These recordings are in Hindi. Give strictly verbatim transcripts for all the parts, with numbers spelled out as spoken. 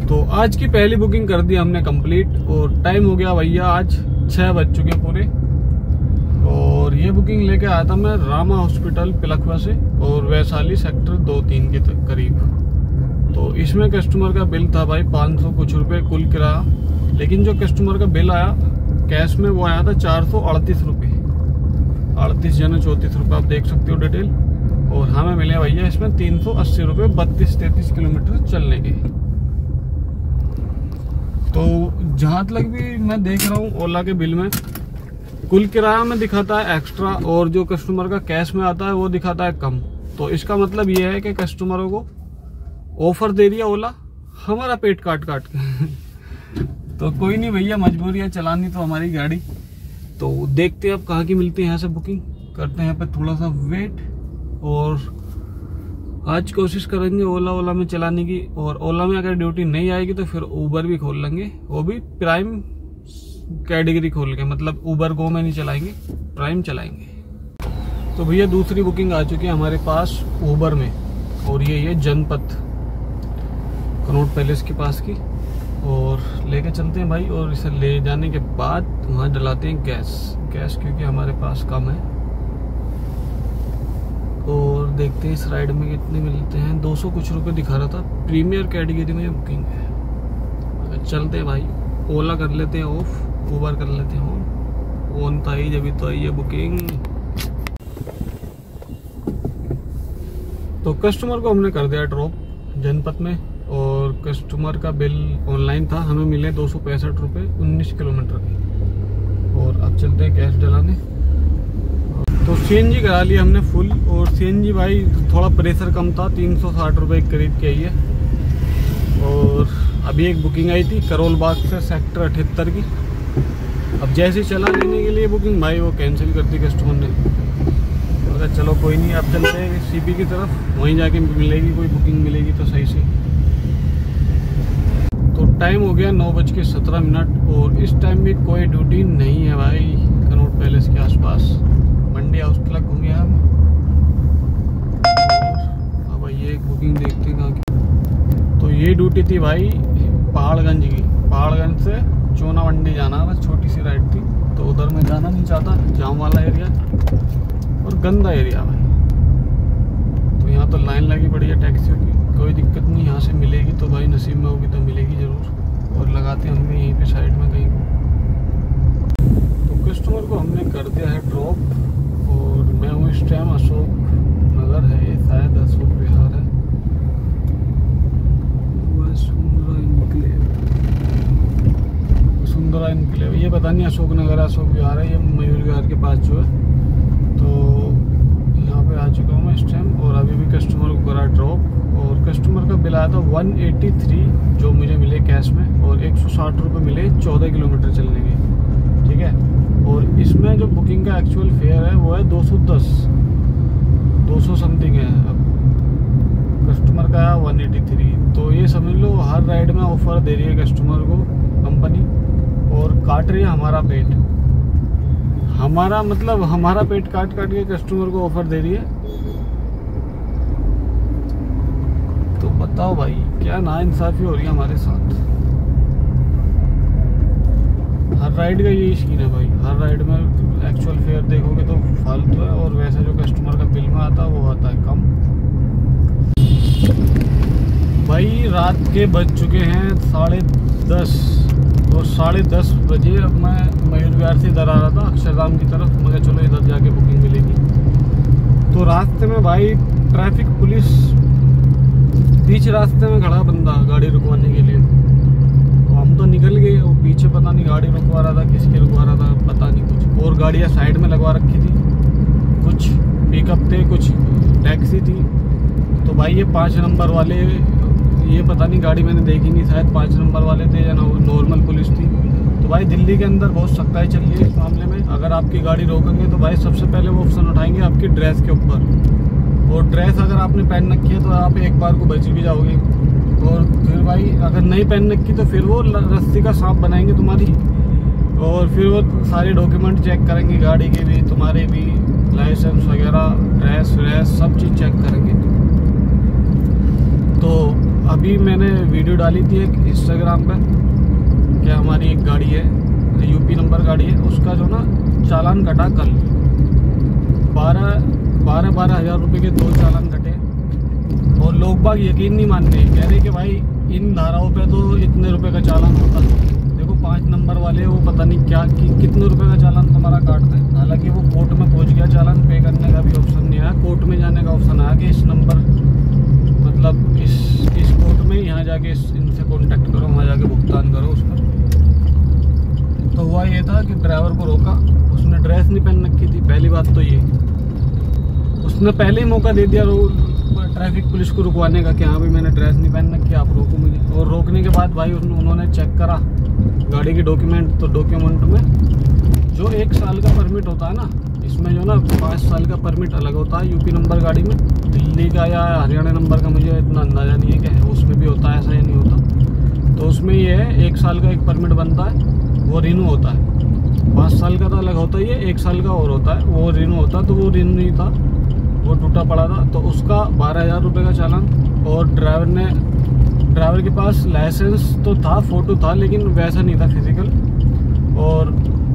तो आज की पहली बुकिंग कर दी हमने कंप्लीट और टाइम हो गया भैया आज छः बज चुके पूरे। और ये बुकिंग लेके आया था मैं रामा हॉस्पिटल पिलखवा से और वैशाली सेक्टर दो तीन के करीब। तो इसमें कस्टमर का बिल था भाई पाँच सौ कुछ रुपए कुल किराया, लेकिन जो कस्टमर का बिल आया कैश में वो आया था चार सौ अड़तीस रुपये अड़तीस जन चौंतीस रुपये आप देख सकते हो डिटेल। और हमें मिले भैया इसमें तीन सौ अस्सी रुपये बत्तीस तैंतीस किलोमीटर चलने के। तो जहाँ तक भी मैं देख रहा हूँ ओला के बिल में कुल किराया में दिखाता है एक्स्ट्रा और जो कस्टमर का कैश में आता है वो दिखाता है कम। तो इसका मतलब ये है कि कस्टमरों को ऑफर दे रही है ओला हमारा पेट काट काट के। तो कोई नहीं भैया, मजबूरी है, चलानी तो हमारी गाड़ी। तो देखते हैं अब कहाँ की मिलती है, यहाँ से बुकिंग करते हैं यहाँ पे थोड़ा सा वेट। और आज कोशिश करेंगे ओला ओला में चलाने की, और ओला में अगर ड्यूटी नहीं आएगी तो फिर उबर भी खोल लेंगे, वो भी प्राइम कैटेगरी खोल के, मतलब उबर गो में नहीं चलाएंगे, प्राइम चलाएंगे। तो भैया दूसरी बुकिंग आ चुकी है हमारे पास उबर में, और ये ये जनपथ कनॉट पैलेस के पास की। और लेके चलते हैं भाई, और इसे ले जाने के बाद वहाँ डलाते हैं गैस गैस क्योंकि हमारे पास कम है। और देखते हैं इस राइड में कितने मिलते हैं। दो सौ कुछ रुपए दिखा रहा था, प्रीमियर कैटेगरी में बुकिंग है। चलते हैं भाई, ओला कर लेते हैं ऑफ, उबर कर लेते हैं ऑन। ऑन था ही जब तो आई है बुकिंग। तो कस्टमर को हमने कर दिया ड्रॉप जनपथ में, और कस्टमर का बिल ऑनलाइन था, हमें मिले दो सौ पैंसठ रुपये उन्नीस किलोमीटर के। और अब चलते हैं गैस डलाने। तो सीएनजी करा लिया हमने फुल, और सीएनजी भाई थोड़ा प्रेशर कम था, तीन सौ साठ रुपये के करीब की आई है। और अभी एक बुकिंग आई थी करोल बाग से सेक्टर अठहत्तर की। अब जैसे चला लेने के लिए बुकिंग भाई वो कैंसिल कर दी कस्टमर ने। अगर चलो कोई नहीं, अब चलते हैं सीपी की तरफ, वहीं जाके मिलेगी कोई बुकिंग मिलेगी तो सही से। तो टाइम हो गया नौ बज के सत्रह मिनट और इस टाइम भी कोई ड्यूटी नहीं है भाई कनॉट पैलेस के आसपास। मंडी हाउस तक घूमे हम। अब ये एक बुकिंग देखते हैं कहाँ की। तो ये ड्यूटी थी भाई पहाड़गंज की, पहाड़गंज से चोना मंडी जाना, बस छोटी सी राइड थी। तो उधर मैं जाना नहीं चाहता, जाम वाला एरिया और गंदा एरिया भाई। तो यहाँ तो लाइन लगी पड़ी है टैक्सियों की, कोई दिक्कत नहीं, यहाँ से मिलेगी तो भाई नसीब में होगी तो मिलेगी ज़रूर। और लगाते होंगे यहीं पे साइड में कहीं को। तो कस्टमर को हमने कर दिया है ड्रॉप, और मैं हूँ इस टाइम अशोक नगर है, ये शायद अशोक विहार है, सुंदरा इनक्लेव, ये पता नहीं अशोक नगर अशोक विहार है, ये मयूर विहार के पास जो है। तो यहाँ पे आ चुका हूँ मैं इस टाइम, और अभी भी कस्टमर को करा ड्रॉप। और कस्टमर का बिल आया था एक सौ तिरासी जो मुझे मिले कैश में, और एक सौ साठ रुपये मिले चौदह किलोमीटर चलने के, ठीक है। और इसमें जो बुकिंग का एक्चुअल फेयर है वो है दो सौ दस, दो सौ समथिंग है। अब कस्टमर का है एक सौ तिरासी। तो ये समझ लो हर राइड में ऑफर दे रही है कस्टमर को कंपनी, और काट रही है हमारा पेट। हमारा मतलब हमारा पेट काट काट के कस्टमर को ऑफर दे रही है। तो बताओ भाई क्या नाइंसाफी हो रही है हमारे साथ। हर राइड का यही सीन है भाई, हर राइड में एक्चुअल फेयर देखोगे तो फालतू है, और वैसे जो कस्टमर का बिल में आता है वो आता है कम। भाई रात के बज चुके हैं साढ़े दस, और साढ़े दस बजे अब मैं मयूर विहार से इधर आ रहा था अक्षरधाम की तरफ। मगर चलो इधर जाके बुकिंग मिलेगी। तो रास्ते में भाई ट्रैफिक पुलिस, बीच रास्ते में खड़ा बंदा गाड़ी रुकवाने के लिए। तो हम तो निकल गए, और पीछे पता नहीं गाड़ी रुकवा रहा था, किसके रुकवा रहा था पता नहीं कुछ। और गाड़ियाँ साइड में लगवा रखी थी, कुछ पिकअप थे कुछ टैक्सी थी। तो भाई ये पाँच नंबर वाले, ये पता नहीं गाड़ी मैंने देखी नहीं, शायद पाँच नंबर वाले थे या नॉर्मल पुलिस थी। तो भाई दिल्ली के अंदर बहुत सख्ताई चल रही है इस मामले में। अगर आपकी गाड़ी रोकेंगे तो भाई सबसे पहले वो ऑप्शन उठाएंगे आपकी ड्रेस के ऊपर, और ड्रेस अगर आपने पहन रखी है तो आप एक बार को बच भी जाओगे। और फिर भाई अगर नहीं पहन रखी तो फिर वो रस्सी का सांप बनाएंगे तुम्हारी, और फिर वो सारे डॉक्यूमेंट चेक करेंगे, गाड़ी के भी, तुम्हारे भी, लाइसेंस वगैरह, ड्रेस व्रेस सब चीज़ चेक करेंगे। तो अभी मैंने वीडियो डाली थी एक इंस्टाग्राम पे कि हमारी एक गाड़ी है, यूपी नंबर गाड़ी है, उसका जो ना चालान कटा कल। बारह बारह बारह हज़ार रुपये के दो चालान कटे और लोग बाग यकीन नहीं मान रहे, कह रहे कि भाई इन धाराओं पे तो इतने रुपए का चालान होता है। देखो पाँच नंबर वाले वो पता नहीं क्या कि, कितने रुपए का चालान तुम्हारा काट दें। हालांकि वो कोर्ट में पहुंच गया, चालान पे करने का भी ऑप्शन नहीं आया, कोर्ट में जाने का ऑप्शन आया कि इस नंबर मतलब इस इस कोर्ट में यहाँ जाके इस इनसे कॉन्टेक्ट करो, वहाँ जाके भुगतान करो उसका। तो हुआ ये था कि ड्राइवर को रोका, उसने ड्रेस नहीं पहन रखी थी। पहली बात तो ये, उसने पहले ही मौका दे दिया ट्रैफिक पुलिस को रुकवाने का कि हाँ भाई मैंने ड्रेस नहीं पहन रखी, आप रोको मुझे। और रोकने के बाद भाई उन्होंने चेक करा गाड़ी की डॉक्यूमेंट, तो डॉक्यूमेंट में जो एक साल का परमिट होता है ना, इसमें जो ना पाँच साल का परमिट अलग होता है यूपी नंबर गाड़ी में। दिल्ली का या हरियाणा नंबर का मुझे इतना अंदाज़ा नहीं है कि उसमें भी होता है, ऐसा ही नहीं होता। तो उसमें ये है एक साल का एक परमिट बनता है, वो रिन्यू होता है। पाँच साल का तो अलग होता ही है, एक साल का और होता है, वो रिन्यू होता है। तो वो रिन्यू नहीं था, वो टूटा पड़ा था, तो उसका बारह हज़ार रुपये का चालान। और ड्राइवर ने ड्राइवर के पास लाइसेंस तो था, फ़ोटो था, लेकिन वैसा नहीं था फिजिकल, और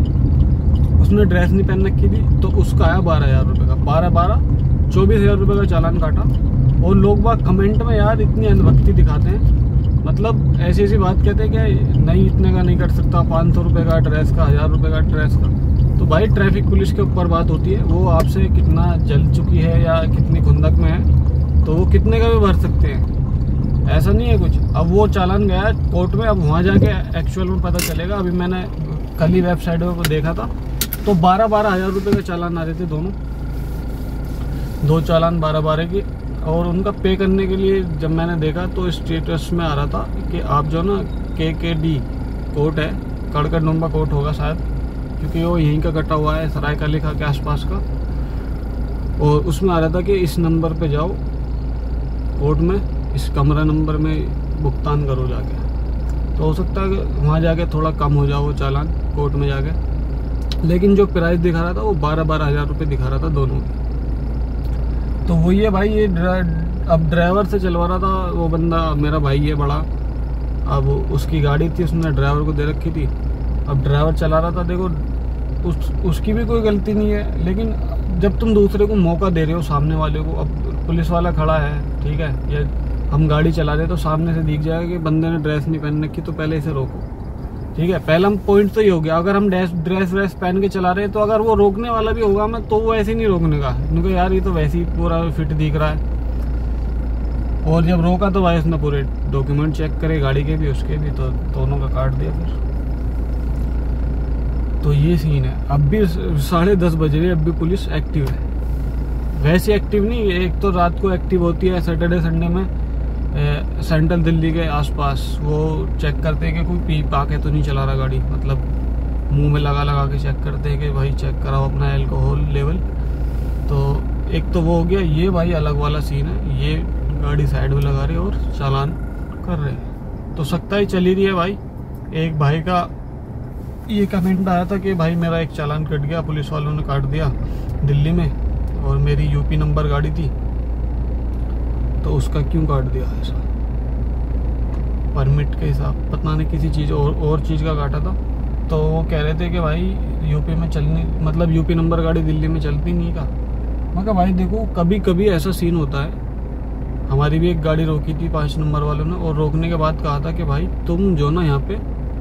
उसने ड्रेस नहीं पहन रखी थी, तो उसका आया बारह हज़ार रुपये का। बारह बारह चौबीस हज़ार रुपये का चालान काटा। और लोग बाग कमेंट में यार इतनी अनुभक्ति दिखाते हैं, मतलब ऐसी ऐसी बात कहते हैं कि नहीं इतने का नहीं कट सकता, पाँच सौ रुपये का ड्रेस का, हज़ार रुपये का ड्रेस का। तो भाई ट्रैफिक पुलिस के ऊपर बात होती है, वो आपसे कितना जल चुकी है या कितनी खुंदक में है, तो वो कितने का भी भर सकते हैं, ऐसा नहीं है कुछ। अब वो चालान गया कोर्ट में, अब वहाँ जाके एक्चुअल में पता चलेगा। अभी मैंने कल ही वेबसाइट पर देखा था, तो बारह बारह हज़ार रुपये के चालान आ रहे थे दोनों, दो चालान बारह बारह के। और उनका पे करने के लिए जब मैंने देखा तो स्टेटस में आ रहा था कि आप जो ना के के डी कोर्ट है, कड़कड़डुम्बा कोर्ट होगा शायद, क्योंकि वो यहीं का कटा हुआ है, सरायकालिका के आसपास का। और उसमें आ रहा था कि इस नंबर पे जाओ कोर्ट में, इस कमरा नंबर में भुगतान करो जाके। तो हो सकता है कि वहाँ जाके थोड़ा कम हो जाओ वो चालान कोर्ट में जाके, लेकिन जो प्राइस दिखा रहा था वो बारह बारह हज़ार रुपये दिखा रहा था दोनों। तो वही है भाई, ये अब ड्राइवर से चलवा रहा था वो बंदा, मेरा भाई है बड़ा। अब उसकी गाड़ी थी, उसने ड्राइवर को दे रखी थी, अब ड्राइवर चला रहा था। देखो उस उसकी भी कोई गलती नहीं है, लेकिन जब तुम दूसरे को मौका दे रहे हो सामने वाले को, अब पुलिस वाला खड़ा है, ठीक है, या हम गाड़ी चला रहे तो सामने से दिख जाएगा कि बंदे ने ड्रेस नहीं पहन रखी, तो पहले इसे रोको, ठीक है। पहला पॉइंट तो ये हो गया। अगर हम ड्रेस ड्रेस व्रेस पहन के चला रहे हैं, तो अगर वो रोकने वाला भी होगा मैं, तो वो ऐसे नहीं रोकने का, क्योंकि यार ये तो वैसे ही पूरा फिट दिख रहा है। और जब रोका तो भाई उसने पूरे डॉक्यूमेंट चेक करे गाड़ी के भी उसके भी, तो दोनों का काट दिया फिर। तो ये सीन है। अब भी साढ़े दस बज रहे, अब भी पुलिस एक्टिव है। वैसे एक्टिव नहीं, एक तो रात को एक्टिव होती है सैटरडे संडे में, सेंट्रल दिल्ली के आसपास वो चेक करते हैं कि कोई पी पा के तो नहीं चला रहा गाड़ी, मतलब मुंह में लगा लगा के चेक करते हैं कि भाई चेक कराओ अपना अल्कोहल लेवल। तो एक तो वो हो गया, ये भाई अलग वाला सीन है, ये गाड़ी साइड में लगा रहे और चालान कर रहे हैं। तो सकता ही चली रही है भाई। एक भाई का ये कमेंट आया था कि भाई मेरा एक चालान कट गया, पुलिस वालों ने काट दिया दिल्ली में, और मेरी यूपी नंबर गाड़ी थी, तो उसका क्यों काट दिया ऐसा, परमिट के हिसाब पता नहीं किसी चीज़ और और चीज़ का काटा था। तो वो कह रहे थे कि भाई यूपी में चलनी, मतलब यूपी नंबर गाड़ी दिल्ली में चलती नहीं का। मैं कहा भाई देखो कभी कभी ऐसा सीन होता है। हमारी भी एक गाड़ी रोकी थी पाँच नंबर वालों ने, और रोकने के बाद कहा था कि भाई तुम जो ना यहाँ पे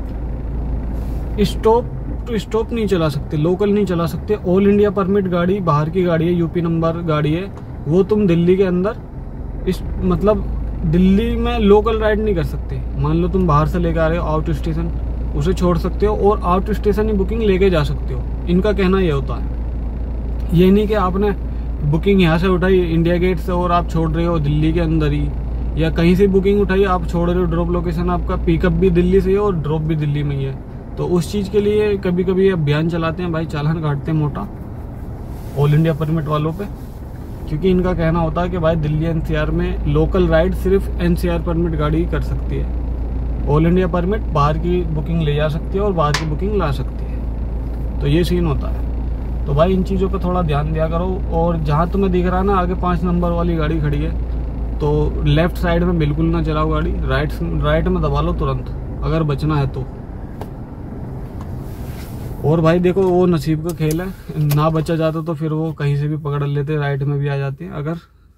स्टॉप टू स्टॉप नहीं चला सकते, लोकल नहीं चला सकते। ऑल इंडिया परमिट गाड़ी बाहर की गाड़ी है, यूपी नंबर गाड़ी है, वो तुम दिल्ली के अंदर इस मतलब दिल्ली में लोकल राइड नहीं कर सकते। मान लो तुम बाहर से लेकर आ रहे हो आउट स्टेशन, उसे छोड़ सकते हो और आउट स्टेशन ही बुकिंग लेके जा सकते हो। इनका कहना ये होता है, ये नहीं कि आपने बुकिंग यहाँ से उठाई इंडिया गेट से और आप छोड़ रहे हो दिल्ली के अंदर ही, या कहीं से बुकिंग उठाई आप छोड़ रहे हो, ड्रॉप लोकेशन आपका पिकअप भी दिल्ली से है और ड्रॉप भी दिल्ली में ही है। तो उस चीज़ के लिए कभी कभी अभियान चलाते हैं भाई, चालान काटते हैं मोटा ऑल इंडिया परमिट वालों पे, क्योंकि इनका कहना होता है कि भाई दिल्ली एनसीआर में लोकल राइड सिर्फ एनसीआर परमिट गाड़ी ही कर सकती है। ऑल इंडिया परमिट बाहर की बुकिंग ले जा सकती है और बाहर की बुकिंग ला सकती है। तो ये सीन होता है। तो भाई इन चीज़ों पे थोड़ा ध्यान दिया करो। और जहाँ तुम्हें दिख रहा है ना आगे पाँच नंबर वाली गाड़ी खड़ी है, तो लेफ्ट साइड में बिल्कुल ना चलाओ गाड़ी, राइट राइट में दबा लो तुरंत अगर बचना है तो। और भाई देखो वो नसीब का खेल है, ना बचा जाता तो फिर वो कहीं से भी पकड़ लेते, राइट में भी आ जाते हैं। अगर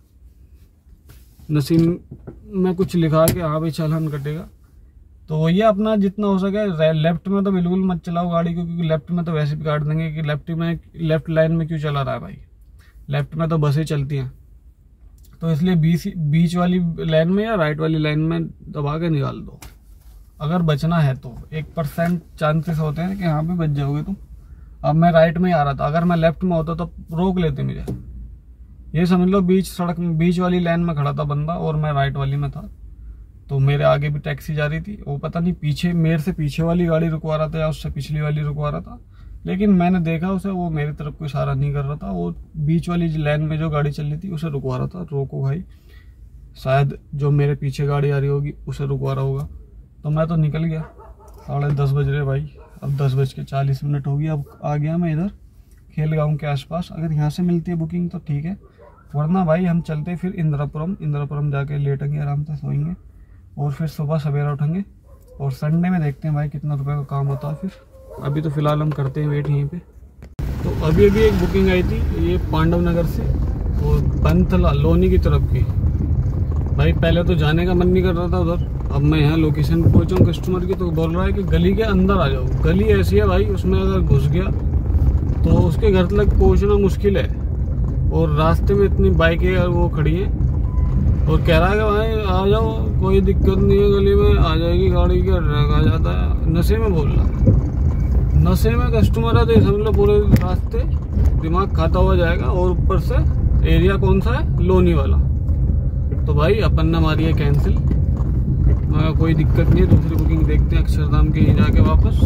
नसीब में कुछ लिखा के हाँ भाई चालान कटेगा तो वही अपना जितना हो सके। लेफ्ट में तो बिल्कुल मत चलाओ गाड़ी को, क्योंकि लेफ्ट में तो वैसे भी काट देंगे कि लेफ्ट में लेफ्ट लाइन में क्यों चला रहा है भाई, लेफ्ट में तो बसें चलती हैं। तो इसलिए बीच बीच वाली लाइन में या राइट वाली लाइन में दबा के निकाल दो अगर बचना है तो। एक परसेंट चांसेस होते हैं कि हाँ भी बच जाओगे तुम। अब मैं राइट में ही आ रहा था, अगर मैं लेफ्ट में होता तो रोक लेते मुझे। ये समझ लो बीच सड़क बीच वाली लाइन में खड़ा था बंदा और मैं राइट वाली में था, तो मेरे आगे भी टैक्सी जा रही थी। वो पता नहीं पीछे मेरे से पीछे वाली गाड़ी रुकवा रहा था या उससे पिछली वाली रुकवा रहा था, लेकिन मैंने देखा उसे, वो मेरी तरफ को इशारा नहीं कर रहा था, वो बीच वाली लाइन में जो गाड़ी चल रही थी उसे रुकवा रहा था। रोको भाई, शायद जो मेरे पीछे गाड़ी आ रही होगी उसे रुकवा रहा होगा। तो मैं तो निकल गया, साढ़े दस बज रहे भाई, अब दस बज के चालीस मिनट हो गई। अब आ गया मैं इधर खेलगांव के आसपास। अगर यहाँ से मिलती है बुकिंग तो ठीक है, वरना भाई हम चलते फिर इंदिरापुरम। इंदिरापुरम जाके लेटेंगे, आराम से सोएंगे और फिर सुबह सवेरा उठेंगे। और संडे में देखते हैं भाई कितना रुपए का काम होता है फिर। अभी तो फिलहाल हम करते हैं वेट यहीं पे। तो अभी अभी एक बुकिंग आई थी ये पांडव नगर से और पंथला लोनी की तरफ की। भाई पहले तो जाने का मन नहीं कर रहा था उधर, अब मैं यहाँ लोकेशन पे पहुँचा हूँ कस्टमर की, तो बोल रहा है कि गली के अंदर आ जाओ। गली ऐसी है भाई, उसमें अगर घुस गया तो उसके घर तक पहुँचना मुश्किल है। और रास्ते में इतनी बाइकें वो खड़ी हैं और कह रहा है कि भाई आ जाओ, कोई दिक्कत नहीं है, गली में आ जाएगी गाड़ी, क्या आ जाता है। नशे में बोल रहा, नशे में कस्टमर है तो समझ लो पूरे रास्ते दिमाग खाता हुआ जाएगा। और ऊपर से एरिया कौन सा है, लोनी वाला। तो भाई अपन ने मारी है कैंसिल, मगर कोई दिक्कत नहीं है, दूसरी बुकिंग देखते हैं अक्षरधाम के ही जाके वापस।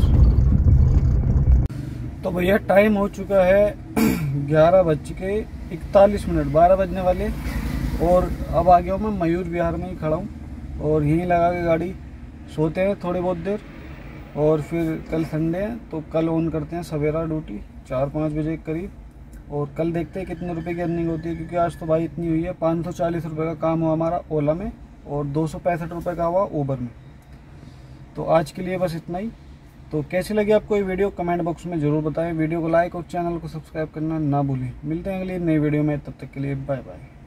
तो भैया टाइम हो चुका है ग्यारह बज के इकतालीस मिनट, बारह बजने वाले। और अब आ गया हूँ मैं मयूर विहार में ही खड़ा हूँ और यहीं लगा के गाड़ी सोते हैं थोड़ी बहुत देर। और फिर कल संडे है तो कल ऑन करते हैं सवेरा ड्यूटी चार पाँच बजे के करीब। और कल देखते हैं कितने रुपए की अर्निंग होती है, क्योंकि आज तो भाई इतनी हुई है, पाँच सौ चालीस रुपये का काम हुआ हमारा ओला में और दो सौ पैंसठ रुपये का हुआ ऊबर में। तो आज के लिए बस इतना ही। तो कैसी लगी आपको ये वीडियो कमेंट बॉक्स में ज़रूर बताएं। वीडियो को लाइक और चैनल को सब्सक्राइब करना ना भूलें। मिलते हैं अगली नई वीडियो में, तब तक के लिए बाय बाय।